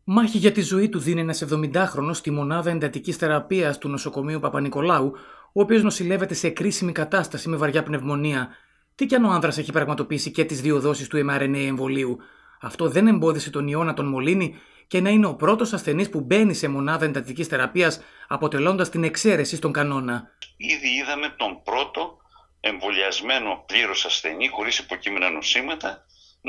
Μάχη για τη ζωή του δίνει ένας 70χρονος στη μονάδα εντατικής θεραπείας του νοσοκομείου Παπα-Νικολάου, ο οποίος νοσηλεύεται σε κρίσιμη κατάσταση με βαριά πνευμονία. Τι κι αν ο άνδρας έχει πραγματοποιήσει και τις 2 δόσεις του mRNA εμβολίου. Αυτό δεν εμπόδισε τον ιό να τον μολύνει και να είναι ο πρώτος ασθενής που μπαίνει σε μονάδα εντατικής θεραπείας, αποτελώντας την εξαίρεση στον κανόνα. Ήδη είδαμε τον πρώτο εμβολιασμένο πλήρως ασθενή, χωρίς υποκείμενα νοσήματα,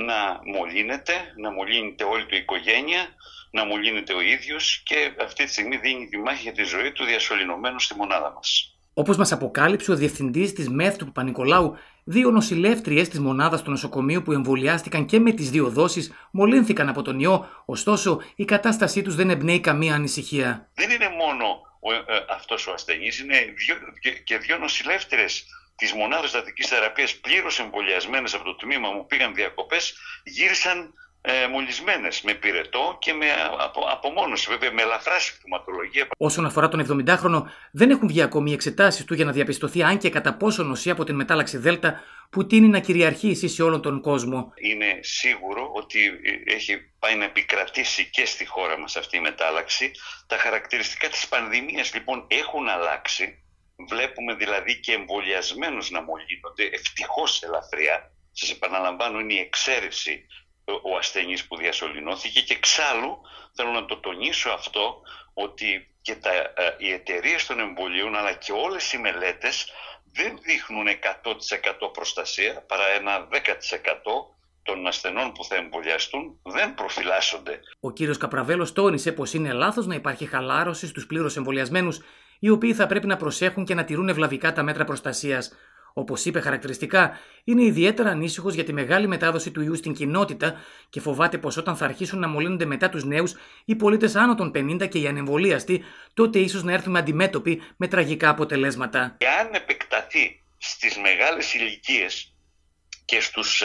να μολύνεται όλη του η οικογένεια, να μολύνεται ο ίδιος και αυτή τη στιγμή δίνει τη μάχη για τη ζωή του διασωληνωμένου στη μονάδα μας. Όπως μας αποκάλυψε ο διευθυντής της ΜΕΘ του Παπα-Νικολάου, 2 νοσηλεύτριες της μονάδας του νοσοκομείου που εμβολιάστηκαν και με τις 2 δόσεις μολύνθηκαν από τον ιό, ωστόσο η κατάστασή τους δεν εμπνέει καμία ανησυχία. Δεν είναι μόνο αυτός ο ασθενής, είναι και 2 νοσηλεύτριες της μονάδας εντατικής θεραπείας πλήρως εμβολιασμένες από το τμήμα μου, πήγαν διακοπές, γύρισαν μολυσμένες με πυρετό και με απομόνωση, βέβαια με ελαφρά συμπτωματολογία. Όσον αφορά τον 70χρονο, δεν έχουν βγει ακόμη οι εξετάσεις του για να διαπιστωθεί αν και κατά πόσο νοσεί από την μετάλλαξη Δέλτα που τείνει να κυριαρχήσει σε όλον τον κόσμο. Είναι σίγουρο ότι έχει πάει να επικρατήσει και στη χώρα μας αυτή η μετάλλαξη. Τα χαρακτηριστικά της πανδημίας λοιπόν έχουν αλλάξει. Βλέπουμε δηλαδή και εμβολιασμένους να μολύνονται, ευτυχώς ελαφριά. Σας επαναλαμβάνω, είναι η εξαίρεση ο ασθενής που διασωληνώθηκε και εξάλλου θέλω να το τονίσω αυτό ότι και οι εταιρείες των εμβολίων αλλά και όλες οι μελέτες δεν δείχνουν 100% προστασία, παρά ένα 10% των ασθενών που θα εμβολιαστούν δεν προφυλάσσονται. Ο κύριος Καπραβέλος τόνισε πως είναι λάθος να υπάρχει χαλάρωση στους πλήρως εμβολιασμένους, οι οποίοι θα πρέπει να προσέχουν και να τηρούν ευλαβικά τα μέτρα προστασίας. Όπως είπε χαρακτηριστικά, είναι ιδιαίτερα ανήσυχος για τη μεγάλη μετάδοση του ιού στην κοινότητα και φοβάται πως όταν θα αρχίσουν να μολύνονται μετά τους νέους, οι πολίτες άνω των 50 και οι ανεμβολίαστοι, τότε ίσως να έρθουμε αντιμέτωποι με τραγικά αποτελέσματα. Εάν επεκταθεί στις μεγάλες ηλικίες και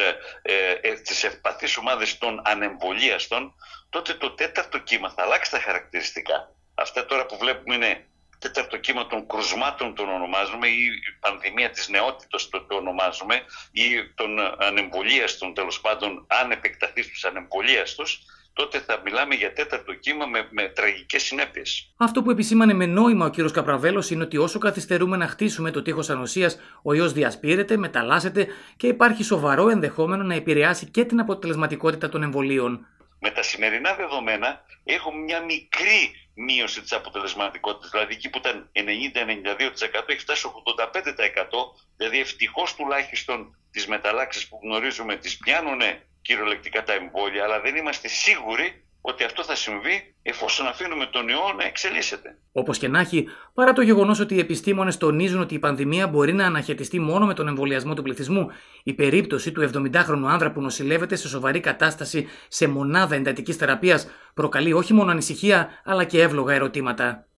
στις ευπαθείς ομάδες των ανεμβολίαστων, τότε το 4ο κύμα θα αλλάξει τα χαρακτηριστικά. Αυτά τώρα που βλέπουμε είναι 4ο κύμα των κρουσμάτων τον ονομάζουμε, ή η πανδημία της νεότητας το ονομάζουμε, ή των ανεμβολίαστων, τέλος πάντων, αν επεκταθεί στους ανεμβολίαστους, τότε θα μιλάμε για 4ο κύμα με τραγικές συνέπειες. Αυτό που επισήμανε με νόημα ο κύριος Καπραβέλος είναι ότι όσο καθυστερούμε να χτίσουμε το τείχος ανοσίας, ο ιός διασπείρεται, μεταλλάσσεται και υπάρχει σοβαρό ενδεχόμενο να επηρεάσει και την αποτελεσματικότητα των εμβολίων. Με τα σημερινά δεδομένα έχουμε μια μικρή μείωση της αποτελεσματικότητας, δηλαδή εκεί που ήταν 90-92% έχει φτάσει 85%, δηλαδή ευτυχώς τουλάχιστον τις μεταλλάξεις που γνωρίζουμε τις πιάνουνε κυριολεκτικά τα εμβόλια, αλλά δεν είμαστε σίγουροι ότι αυτό θα συμβεί εφόσον αφήνουμε τον ιό να εξελίσσεται. Όπως και να έχει, παρά το γεγονός ότι οι επιστήμονες τονίζουν ότι η πανδημία μπορεί να αναχαιτιστεί μόνο με τον εμβολιασμό του πληθυσμού, η περίπτωση του 70χρονου άνδρα που νοσηλεύεται σε σοβαρή κατάσταση σε μονάδα εντατικής θεραπείας προκαλεί όχι μόνο ανησυχία, αλλά και εύλογα ερωτήματα.